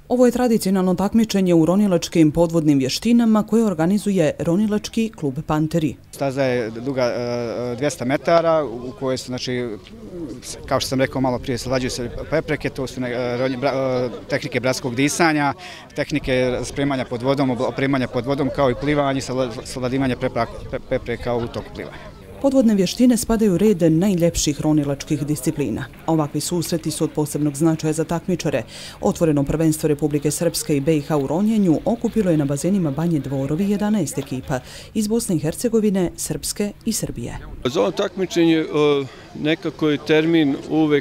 Ovo je tradicionalno takmičenje u ronilačkim podvodnim vještinama koje organizuje ronilački klub Panteri. Staza je duga 200 metara u kojoj su, znači, kao što sam rekao malo prije, slađuju se prepreke, to su tehnike bratskog disanja, tehnike spremanja pod vodom, opremanja pod vodom kao i plivanje, savladivanje prepreka u toku plivanja. Podvodne vještine spadaju u red najljepših ronilačkih disciplina. Ovakvi susreti su od posebnog značaja za takmičare. Otvoreno prvenstvo Republike Srpske i BiH u ronjenju okupilo je na bazenima Banje Dvorovi 11 ekipa iz Bosne i Hercegovine, Srpske i Srbije. Za ovo takmičenje nekako je termin uvek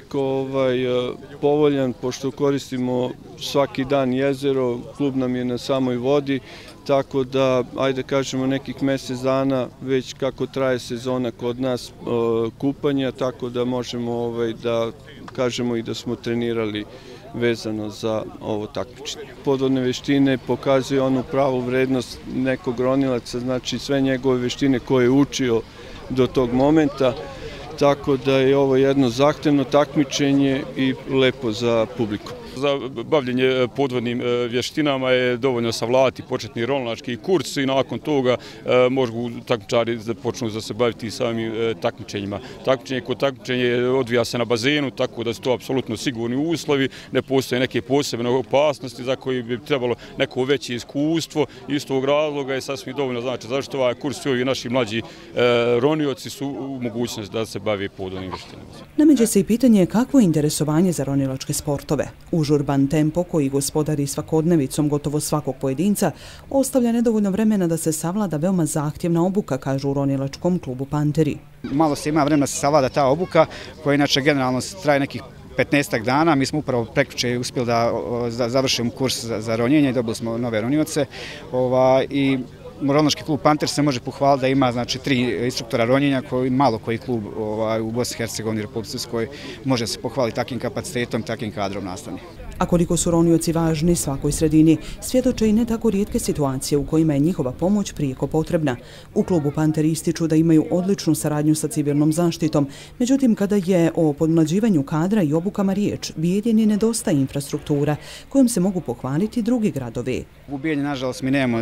povoljan, pošto koristimo svaki dan jezero, klub nam je na samoj vodi, tako da, ajde kažemo, nekih mjesec dana već kako traje sezona kod nas kupanja, tako da možemo da kažemo i da smo trenirali vezano za ovo takmičenje. Podvodne vještine pokazuju onu pravu vrednost nekog ronilaca, znači sve njegove vještine koje je učio do tog momenta, tako da je ovo jedno zahtevno takmičenje i lepo za publiku. Za bavljenje podvodnim vještinama je dovoljno savladati početni ronilački kurs i nakon toga mogu takmičari da počnu da se baviti samim takmičenjima. Takmičenje odvija se na bazenu, tako da su to apsolutno sigurni uslovi, ne postoje neke posebne opasnosti za koje bi trebalo neko veće iskustvo. Iz tog razloga je sasvim dovoljno, znači zašto ovaj kurs i ovi naši mlađi ronioci su u mogućnosti da se bave podvodnim vještinama. Nameće se i pitanje kakvo je interesovanje za ronilačke sportove. Užurban tempo koji gospodari svakodnevicom gotovo svakog pojedinca ostavlja nedovoljno vremena da se savlada veoma zahtjevna obuka, kažu u ronilačkom klubu Panteri. Malo se ima vremena da se savlada ta obuka koja inače generalno traje nekih 15 dana. Mi smo upravo prekjuče uspjeli da završimo kurs za ronjenje i dobili smo nove ronioce. I ronilački klub Panter se može pohvaliti da ima, znači, 3 instruktora ronjenja, koji malo koji klub u Bosni i Hercegovini i Republici Srpskoj može se pohvaliti takvim kapacitetom, takvim kadrom nastavnim. A koliko su ronioci važni svakoj sredini, svjedoče i ne tako rijetke situacije u kojima je njihova pomoć prijeko potrebna. U klubu Panteri ističu da imaju odličnu saradnju sa civilnom zaštitom, međutim kada je o podmlađivanju kadra i obukama riječ, Bijeljini nedostaje infrastruktura kojom se mogu pohvaliti drugi gradovi. U Bijeljini, nažalost, mi nemamo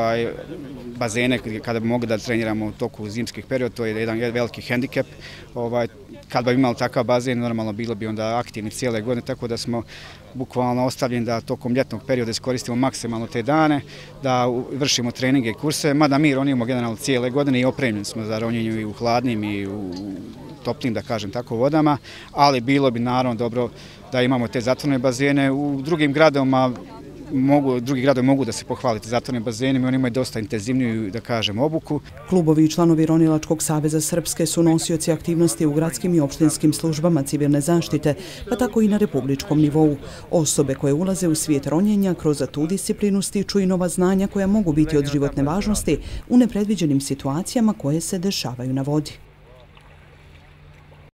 bazene kada bi mogli da treniramo u toku zimskih perioda, to je jedan veliki hendikep. Kad bi imali takav bazen, normalno bilo bi onda aktivni cijele godine, tako da smo bukvalno ostavljeni da tokom ljetnog perioda iskoristimo maksimalno te dane, da vršimo treninge i kurse, mada mi ronimo generalno cijele godine i opremljeni smo za ronjenju i u hladnim i u toplim, da kažem tako, vodama, ali bilo bi naravno dobro da imamo te zatvorene bazene. U drugim gradovima drugi gradovi mogu da se pohvaliti zatvornim bazenima, oni imaju dosta intenzivniju, da kažem, obuku. Klubovi i članovi Ronilačkog saveza Srpske su nosioci aktivnosti u gradskim i opštinskim službama civilne zaštite, pa tako i na republičkom nivou. Osobe koje ulaze u svijet ronjenja kroz tu disciplinu stiču i nova znanja koja mogu biti od životne važnosti u nepredviđenim situacijama koje se dešavaju na vodi.